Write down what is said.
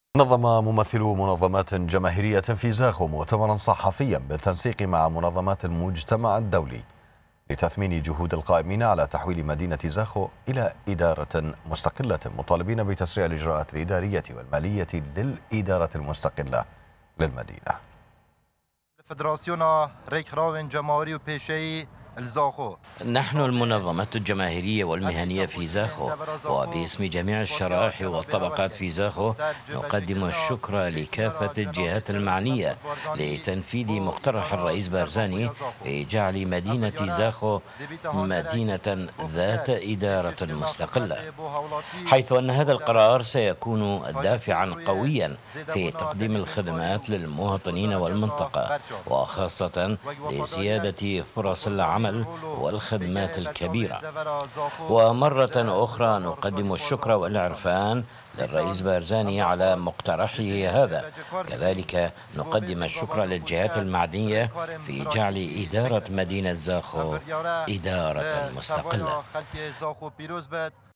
نظم ممثلو منظمات جماهيرية في زاخو مؤتمرا صحفيا بالتنسيق مع منظمات المجتمع الدولي لتثمين جهود القائمين على تحويل مدينة زاخو إلى إدارة مستقلة، مطالبين بتسريع الإجراءات الإدارية والمالية للإدارة المستقلة للمدينة. نحن المنظمات الجماهيرية والمهنية في زاخو وباسم جميع الشرائح والطبقات في زاخو نقدم الشكر لكافة الجهات المعنية لتنفيذ مقترح الرئيس بارزاني في جعل مدينة زاخو مدينة ذات إدارة مستقلة، حيث أن هذا القرار سيكون دافعا قويا في تقديم الخدمات للمواطنين والمنطقة، وخاصة لزيادة فرص العمل والخدمات الكبيرة. ومرة أخرى نقدم الشكر والعرفان للرئيس بارزاني على مقترحه هذا، كذلك نقدم الشكر للجهات المعنية في جعل إدارة مدينة زاخو إدارة مستقلة.